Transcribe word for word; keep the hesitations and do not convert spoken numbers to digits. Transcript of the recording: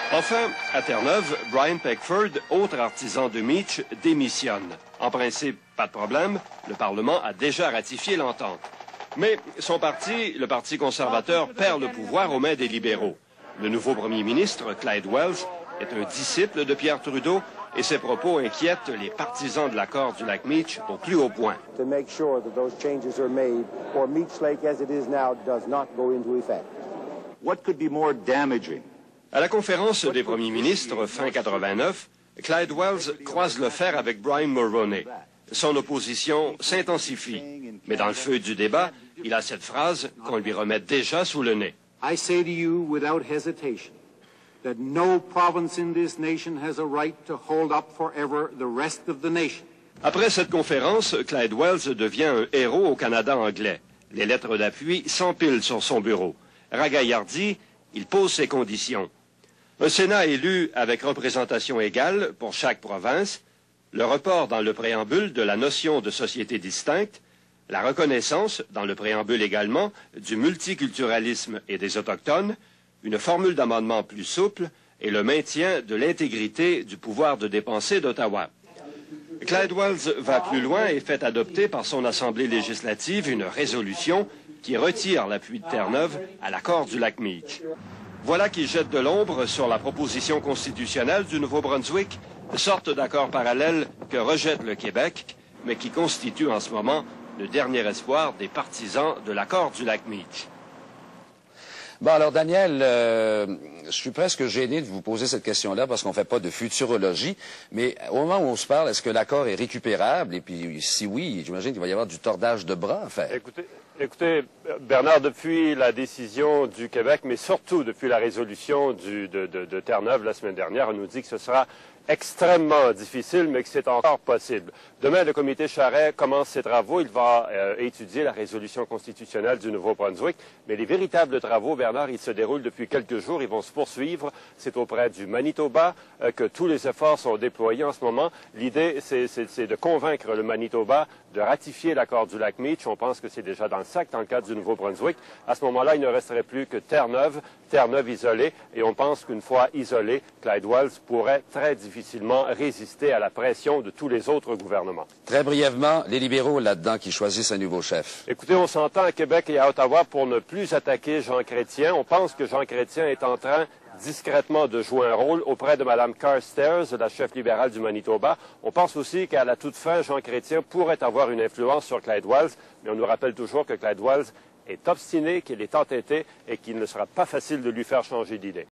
Enfin, à Terre-Neuve, Brian Peckford, autre artisan de Meach, démissionne. En principe, pas de problème, le Parlement a déjà ratifié l'entente. Mais son parti, le Parti conservateur, perd le pouvoir aux mains des libéraux. Le nouveau premier ministre, Clyde Wells, est un disciple de Pierre Trudeau et ses propos inquiètent les partisans de l'accord du lac Meach au plus haut point. To make sure that those changes are made or Meach Lake as it is now does not go into effect. What could be more damaging? À la conférence des premiers ministres fin quatre-vingt-neuf, Clyde Wells croise le fer avec Brian Mulroney. Son opposition s'intensifie, mais dans le feu du débat, il a cette phrase qu'on lui remet déjà sous le nez. I say to you without hesitation that no province in this nation has a right to hold up forever the rest of the nation. Après cette conférence, Clyde Wells devient un héros au Canada anglais. Les lettres d'appui s'empilent sur son bureau. Ragaillardi, il pose ses conditions. Un Sénat élu avec représentation égale pour chaque province, le report dans le préambule de la notion de société distincte, la reconnaissance, dans le préambule également, du multiculturalisme et des Autochtones, une formule d'amendement plus souple et le maintien de l'intégrité du pouvoir de dépenser d'Ottawa. Clyde Wells va plus loin et fait adopter par son Assemblée législative une résolution qui retire l'appui de Terre-Neuve à l'accord du lac Meach. Voilà qui jette de l'ombre sur la proposition constitutionnelle du Nouveau-Brunswick, sorte d'accord parallèle que rejette le Québec, mais qui constitue en ce moment le dernier espoir des partisans de l'accord du lac Meach. Bon, alors, Daniel, euh, je suis presque gêné de vous poser cette question-là parce qu'on ne fait pas de futurologie, mais au moment où on se parle, est-ce que l'accord est récupérable? Et puis, si oui, j'imagine qu'il va y avoir du tordage de bras à faire. Écoutez, écoutez, Bernard, depuis la décision du Québec, mais surtout depuis la résolution du, de, de, de Terre-Neuve la semaine dernière, on nous dit que ce sera extrêmement difficile, mais que c'est encore possible. Demain, le comité Charest commence ses travaux. Il va euh, étudier la résolution constitutionnelle du Nouveau-Brunswick. Mais les véritables travaux, Bernard, ils se déroulent depuis quelques jours. Ils vont se poursuivre. C'est auprès du Manitoba euh, que tous les efforts sont déployés en ce moment. L'idée, c'est de convaincre le Manitoba de ratifier l'accord du lac Meach. On pense que c'est déjà dans le sac dans le cadre du Nouveau-Brunswick. À ce moment-là, il ne resterait plus que Terre-Neuve, Terre-Neuve isolée. Et on pense qu'une fois isolée, Clyde Wells pourrait très difficilement résister à la pression de tous les autres gouvernements. Très brièvement, les libéraux là-dedans qui choisissent un nouveau chef. Écoutez, on s'entend à Québec et à Ottawa pour ne plus attaquer Jean Chrétien. On pense que Jean Chrétien est en train discrètement de jouer un rôle auprès de Mme Carstairs, la chef libérale du Manitoba. On pense aussi qu'à la toute fin, Jean Chrétien pourrait avoir une influence sur Clyde Wells, mais on nous rappelle toujours que Clyde Wells est obstiné, qu'il est entêté et qu'il ne sera pas facile de lui faire changer d'idée.